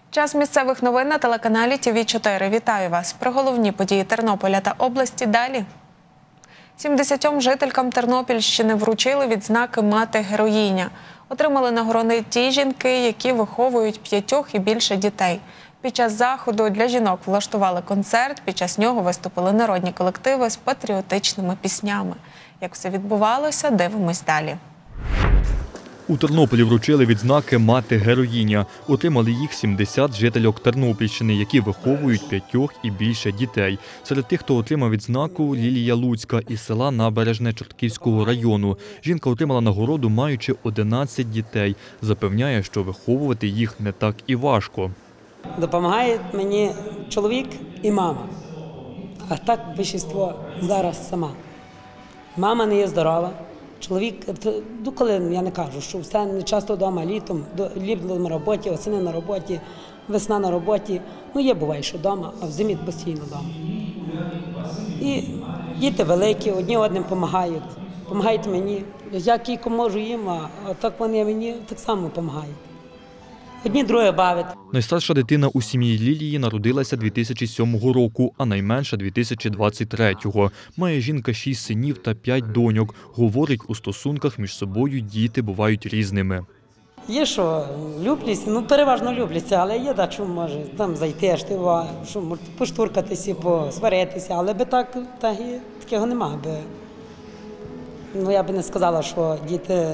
Час місцевих новин на телеканалі ТВ4. Вітаю вас. Про головні події Тернополя та області далі. 70 жителькам Тернопільщини вручили відзнаки «Мати-героїня». Отримали нагороди ті жінки, які виховують 5 і більше дітей. Під час заходу для жінок влаштували концерт, під час нього виступили народні колективи з патріотичними піснями. Як все відбувалося, дивимось далі. У Тернополі вручили відзнаки «Мати-героїня». Отримали їх 70 жительок Тернопільщини, які виховують 5 і більше дітей. Серед тих, хто отримав відзнаку, Лілія Луцька із села Набережне Чортківського району. Жінка отримала нагороду, маючи 11 дітей. Запевняє, що виховувати їх не так і важко. Допомагає мені чоловік і мама. А так більшість зараз сама. Мама не є здорова. Чоловік, коли я не кажу, що все не часто вдома, літом на роботі, осени на роботі, весна на роботі. Є буває, що вдома, а в зимі постійно вдома. І діти великі, одні одним допомагають. Допомагають мені. Я кілько можу їм, а так вони мені так само допомагають. Одні друге бавить. Найстарша дитина у сім'ї Лілії народилася 2007 року, а найменша – 2023-го. Має жінка 6 синів та 5 доньок. Говорить, у стосунках між собою діти бувають різними. Є, що любляться, переважно любляться, але є, що може там зайти, що може поштуркатися, посваритися, але такого немає. Я би не сказала, що діти...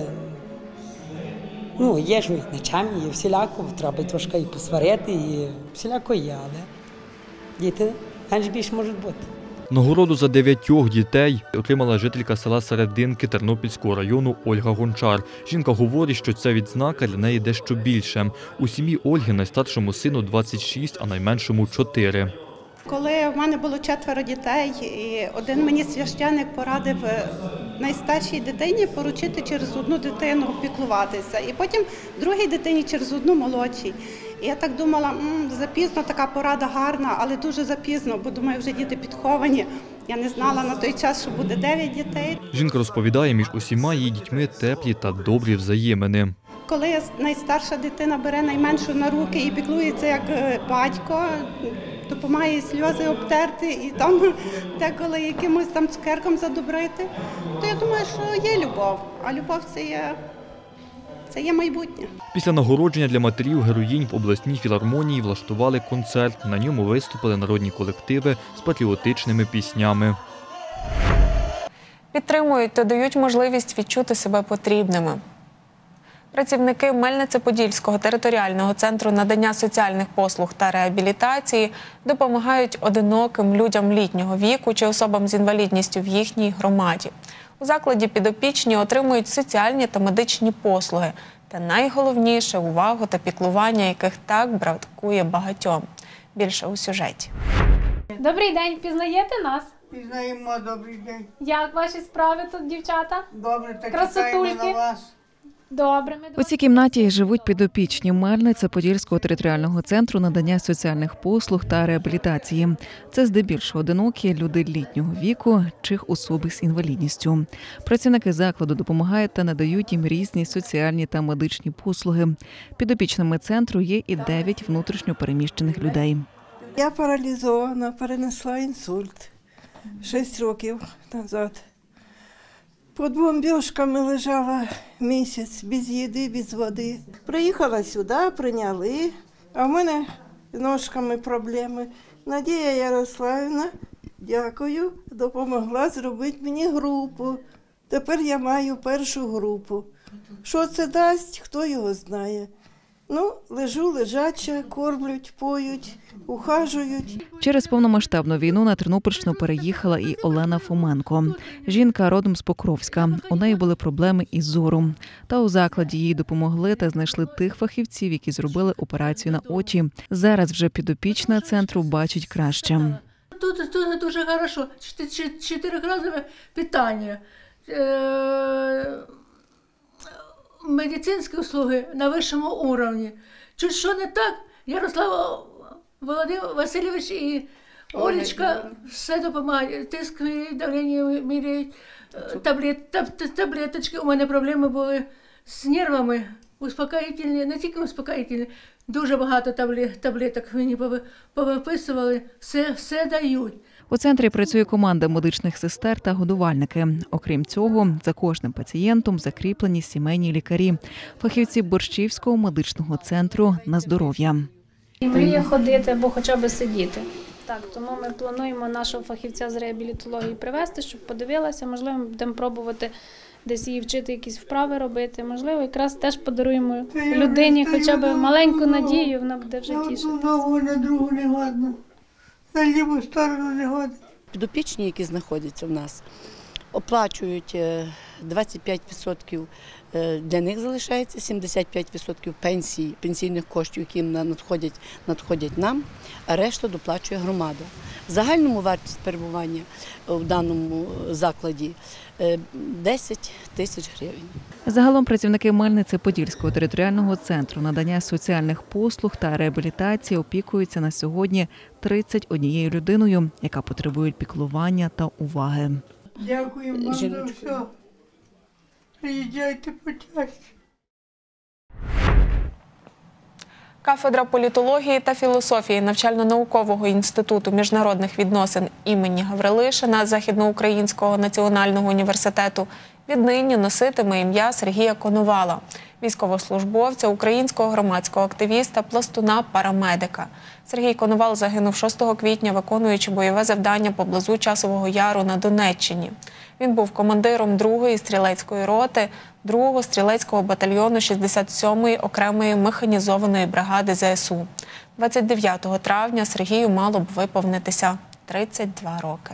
Є ж нечемні, є всіляко, треба трошки і посварити, і всіляко є, але діти менш-більш можуть бути. Нагороду за 9 дітей отримала жителька села Серединки Тернопільського району Ольга Гончар. Жінка говорить, що ця відзнака для неї дещо більше. У сім'ї Ольги найстаршому сину 26, а найменшому 4. Коли в мене було 4 дітей, і один мені священик порадив найстаршій дитині поручити через одну дитину піклуватися, і потім другій дитині через одну молодшій. І я так думала, запізно, така порада гарна, але дуже запізно, бо думаю, вже діти підховані. Я не знала на той час, що буде 9 дітей. Жінка розповідає, між усіма її дітьми теплі та добрі взаємини. Коли найстарша дитина бере найменшу на руки і піклується як батько, допомагає сльози обтерти і там деколи якимось там цукерком задобрити, то я думаю, що є любов, а любов це є майбутнє. Після нагородження для матерів-героїнь в обласній філармонії влаштували концерт. На ньому виступили народні колективи з патріотичними піснями. Підтримують та дають можливість відчути себе потрібними. Працівники Мельнице-Подільського територіального центру надання соціальних послуг та реабілітації допомагають одиноким людям літнього віку чи особам з інвалідністю в їхній громаді. У закладі підопічні отримують соціальні та медичні послуги. Та найголовніше – увагу та піклування, яких так бракує багатьом. Більше у сюжеті. Добрий день, впізнаєте нас? Пізнаємо, добрий день. Як ваші справи тут, дівчата? Добре, так чекаємо на вас. Добре. У цій кімнаті живуть підопічні Мельнице-Подільського територіального центру надання соціальних послуг та реабілітації. Це здебільшого одинокі люди літнього віку чи особи з інвалідністю. Працівники закладу допомагають та надають їм різні соціальні та медичні послуги. Підопічними центру є і 9 внутрішньо переміщених людей. Я паралізована, перенесла інсульт 6 років назад. Під бомбіжками лежала місяць, без їди, без води. Приїхала сюди, прийняли, а в мене з ножками проблеми. Надія Ярославівна, дякую, допомогла зробити мені групу. Тепер я маю першу групу. Що це дасть, хто його знає. Лежу, лежача, кормлять, поють, ухажують. Через повномасштабну війну на Тернопільщину переїхала і Олена Фоменко. Жінка родом з Покровська. У неї були проблеми із зором. Та у закладі їй допомогли та знайшли тих фахівців, які зробили операцію на очі. Зараз вже підопічна центру бачить краще. Тут дуже добре. 4-разове питання. Медицинські услуги на вищому рівні. Чуть що не так, Ярослав Володимир Васильович і Олечка все допомагають. Тиск міряють, давлення міряють, таблеточки. У мене проблеми були з нервами, успокоїтельні, не тільки успокоїтельні, Дуже багато таблеток мені повиписували, все дають. У центрі працює команда медичних сестер та годувальники. Окрім цього, за кожним пацієнтом закріплені сімейні лікарі, фахівці Борщівського медичного центру на здоров'я. І мріє ходити або хоча б сидіти. Так, тому ми плануємо нашого фахівця з реабілітології привезти, щоб подивилася, можливо, ми будемо пробувати десь її вчити якісь вправи робити. Можливо, якраз теж подаруємо людині хоча б маленьку надію, вона буде вже тішитися. На другу не годно, на ліву сторону не годно. Підопічні, які знаходяться в нас, оплачують 25%, для них залишається 75% пенсій, пенсійних коштів, які надходять нам, а решту доплачує громада. В загальному вартість перебування в даному закладі 10 тисяч гривень. Загалом працівники Мельнице-Подільського територіального центру надання соціальних послуг та реабілітації опікуються на сьогодні 31 людиною, яка потребує піклування та уваги. Дякую вам за все. Приїжджайте почаще. Кафедра політології та філософії Навчально-наукового інституту міжнародних відносин імені Гаврилишина Західноукраїнського національного університету віднині носитиме ім'я Сергія Коновала, військовослужбовця, українського громадського активіста, пластуна, парамедика. Сергій Коновал загинув 6 квітня, виконуючи бойове завдання поблизу Часового Яру на Донеччині. Він був командиром 2-ї стрілецької роти 2-го стрілецького батальйону 67-ї окремої механізованої бригади ЗСУ. 29 травня Сергію мало б виповнитися 32 роки.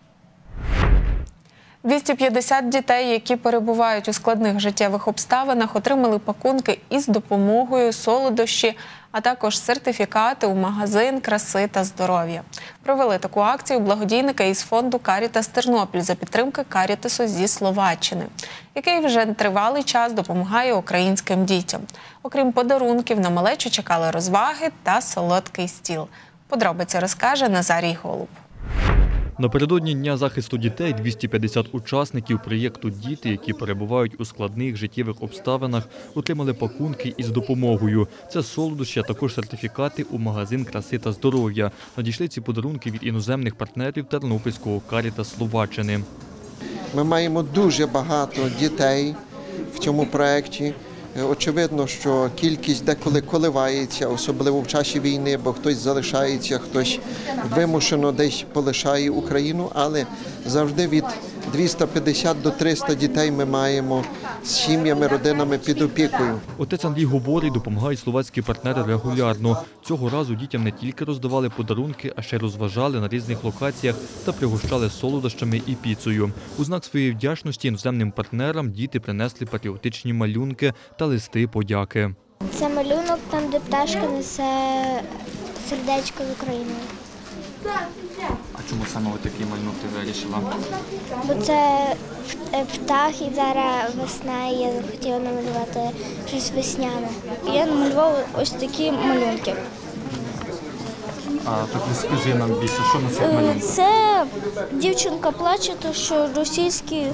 250 дітей, які перебувають у складних життєвих обставинах, отримали пакунки із допомогою, солодощі, а також сертифікати у магазин краси та здоров'я. Провели таку акцію благодійники із фонду «Карітас Тернопіль» за підтримки Карітасу зі Словаччини, який вже тривалий час допомагає українським дітям. Окрім подарунків, на малечу чекали розваги та солодкий стіл. Подробиці розкаже Назарій Голуб. Напередодні Дня захисту дітей 250 учасників проєкту «Діти, які перебувають у складних життєвих обставинах», отримали пакунки із допомогою. Це солодощі, а також сертифікати у магазин краси та здоров'я. Надійшли ці подарунки від іноземних партнерів Тернопільського Карітас Словаччини. Ми маємо дуже багато дітей в цьому проєкті. Очевидно, що кількість деколи коливається, особливо в часі війни, бо хтось залишається, хтось вимушено десь полишає Україну, але завжди від 250 до 300 дітей ми маємо з сім'ями, родинами під опікою. Отець Андрій говорить, допомагають словацькі партнери регулярно. Цього разу дітям не тільки роздавали подарунки, а ще й розважали на різних локаціях та пригощали солодощами і піцею. У знак своєї вдячності іноземним партнерам діти принесли патріотичні малюнки та листи подяки. Це малюнок, там де пташка несе сердечко з Україною. А чому саме такий малюнок ти вирішила? Бо це птах і зараз весна, і я захотіла намалювати щось весняне. Я намалювала ось такі малюнки. А так розкажи нам більше, що на цих малюнках? Це дівчинка плаче, тому що російські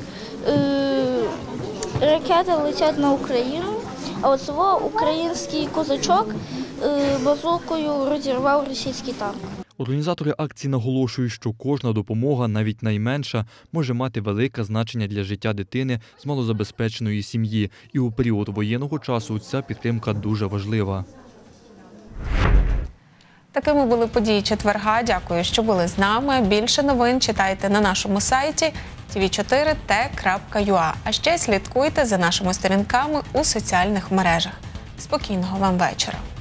ракети летять на Україну, а от свого український козачок базукою розірвав російський танк. Організатори акції наголошують, що кожна допомога, навіть найменша, може мати велике значення для життя дитини з малозабезпеченої сім'ї. І у період воєнного часу ця підтримка дуже важлива. Такими були події четверга. Дякую, що були з нами. Більше новин читайте на нашому сайті tv4t.ua. А ще слідкуйте за нашими сторінками у соціальних мережах. Спокійного вам вечора.